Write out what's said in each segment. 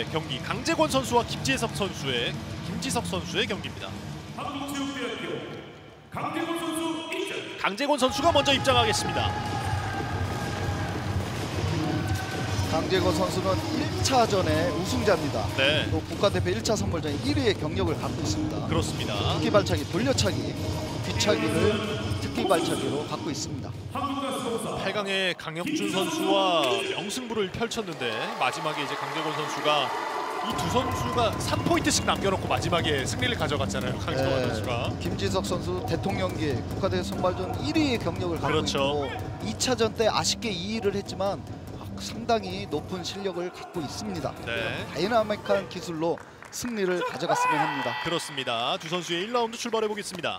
경기 강재권 선수와 김지석 선수의 경기입니다. 한국체육대학교 강재권 선수 입장. 강재권 선수가 먼저 입장하겠습니다. 강재권 선수는 1차전의 우승자입니다. 네. 또 국가대표 1차 선발전에 1위의 경력을 갖고 있습니다. 그렇습니다. 특기 발차기, 돌려차기, 뒤차기를 특기 발차기로 갖고 있습니다. 8강에 강혁준 선수와 명승부를 펼쳤는데 마지막에 이제 강재권 선수가 이 두 선수가 3포인트씩 남겨놓고 마지막에 승리를 가져갔잖아요. 강재권 선수가. 김지석 선수 대통령기 국가대표 선발전 1위의 경력을 갖고 그렇죠. 있고 2차전 때 아쉽게 2위를 했지만 상당히 높은 실력을 갖고 있습니다. 네. 다이나믹한 기술로 승리를 가져갔으면 합니다. 그렇습니다. 두 선수의 1라운드 출발해 보겠습니다.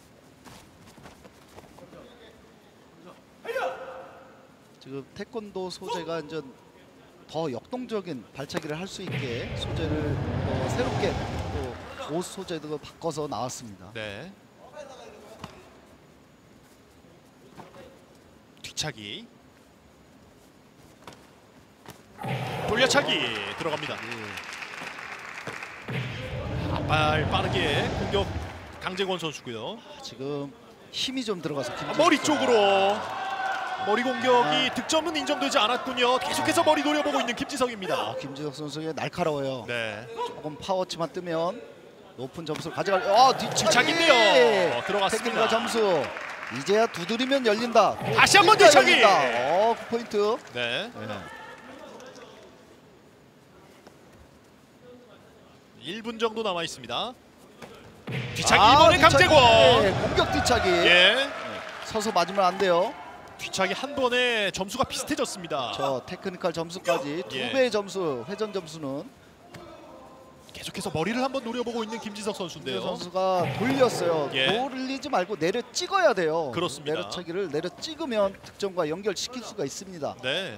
지금 태권도 소재가 이제 더 역동적인 발차기를 할 수 있게 소재를 새롭게 또 옷 소재도 바꿔서 나왔습니다. 네. 뒤차기. 돌려차기 들어갑니다. 빠르게 공격 강재권 선수고요. 지금 힘이 좀 들어가서 머리 쪽으로 머리 공격이 득점은 인정되지 않았군요. 계속해서 머리 노려보고 있는 김지석입니다. 김지석 선수의 날카로워요. 네. 조금 파워치만 뜨면 높은 점수를 가져갈. 뒤차기인데요. 들어갔습니다. 태권도 점수. 이제야 두드리면 열린다. 다시 한번 뒤차기. 9포인트. 네. 1분 정도 남아 있습니다. 뒤차기 이번에 강재권. 공격 뒤차기. 예. 서서 맞으면 안 돼요. 뒤차기 한 번에 점수가 비슷해졌습니다. 저 테크니컬 점수까지 2배의 점수, 회전 점수는 계속해서 머리를 한번 노려보고 있는 김지석 선수인데요. 선수가 돌렸어요. 돌리지 말고 내려 찍어야 돼요. 그렇습니다. 내려차기를 내려 찍으면 득점과 연결시킬 수가 있습니다. 네.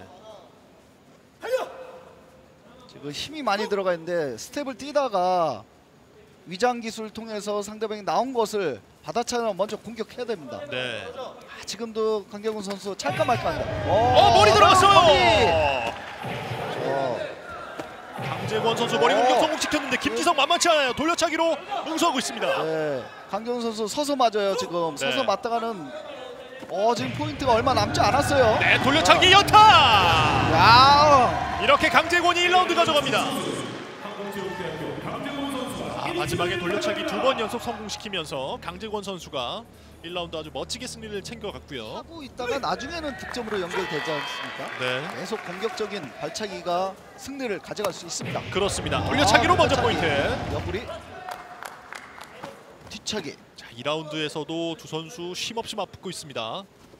지금 힘이 많이 들어가 있는데 스텝을 뛰다가 위장 기술을 통해서 상대방이 나온 것을 받아차면 먼저 공격해야 됩니다. 네. 지금도 강경훈 선수 찰까 말까합니다. 머리 들어갔어요. 머리. 강재권 선수 머리 공격 성공시켰는데 김지석 만만치 않아요. 돌려차기로 응수하고 있습니다. 네. 강경훈 선수 서서 맞아요. 지금 네. 서서 맞다가는 지금 포인트가 얼마 남지 않았어요. 네, 돌려차기 연타. 야! 이렇게 강재권이 1라운드 가져갑니다. 마지막에 돌려차기 2번 연속 성공시키면서 강재권 선수가 1라운드 아주 멋지게 승리를 챙겨갔고요. 하고 있다가 나중에는 득점으로 연결되지 않습니까? 네. 계속 공격적인 발차기가 승리를 가져갈 수 있습니다. 그렇습니다. 돌려차기로 먼저 포인트. 옆구리 뒤차기. 자, 2라운드에서도 두 선수 쉼없이 맞붙고 있습니다.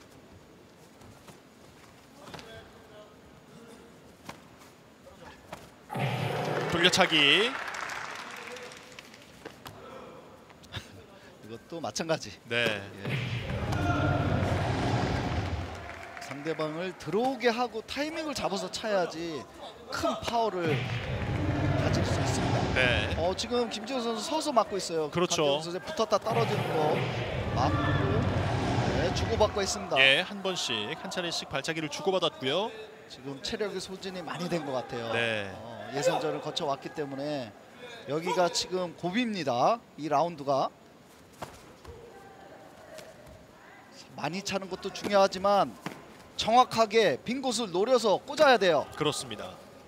돌려차기. 이것도 마찬가지. 네. 상대방을 들어오게 하고 타이밍을 잡아서 차야지 큰 파워를 가질 수 있습니다. 네. 지금 김지호 선수 서서 맞고 있어요. 그렇죠. 선수 붙었다 떨어지는 거 맞고 주고받고 있습니다. 예, 한 번씩 한 차례씩 발차기를 주고받았고요. 지금 체력의 소진이 많이 된 것 같아요. 네. 예선전을 거쳐왔기 때문에 여기가 지금 고비입니다. 이 라운드가 많이 차는 것도 중요하지만 정확하게 빈 곳을 노려서 꽂아야 돼요. 그렇습니다.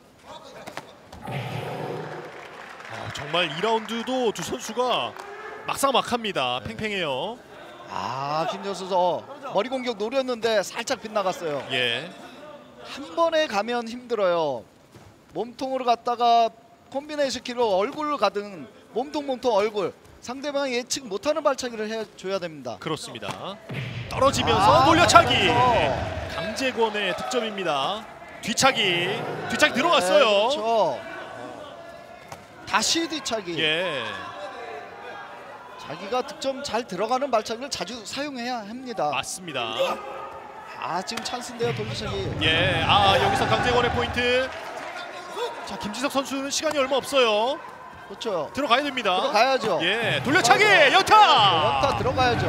정말 2라운드도 두 선수가 막상막합니다. 팽팽해요. 김지호 선수 머리 공격 노렸는데 살짝 빗나갔어요. 예. 한 번에 가면 힘들어요. 몸통으로 갔다가 콤비네이션 킬로 얼굴로 가든 몸통 얼굴 상대방이 예측 못하는 발차기를 해줘야 됩니다. 그렇습니다. 떨어지면서 돌려차기. 강재권의 득점입니다. 뒤차기 들어갔어요. 네, 그렇죠. 다시 뒤차기. 예. 자기가 득점 잘 들어가는 발차기를 자주 사용해야 합니다. 맞습니다. 지금 찬스인데요, 돌려차기. 예. 여기서 강재권의 포인트. 자, 김지석 선수는 시간이 얼마 없어요. 그렇죠. 들어가야 됩니다. 들어가야죠. 예. 돌려차기 연타. 연타 들어가야죠.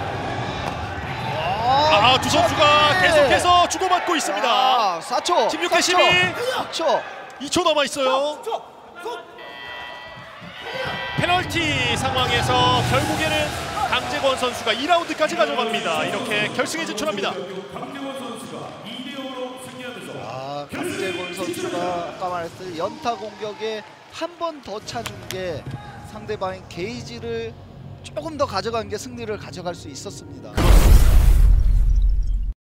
두 선수가 계속해서 주고받고 있습니다. 4초. 16대 12. 4초. 2초 남아 있어요. 페널티 상황에서 결국에는 강재권 선수가 2라운드까지 가져갑니다. 이렇게 결승에 진출합니다. 강재권 선수가 2대0으로 승리하면서 강재권 선수가 아까 말했듯이 연타 공격에 한 번 더 차준 게 상대방의 게이지를 조금 더 가져간 게 승리를 가져갈 수 있었습니다.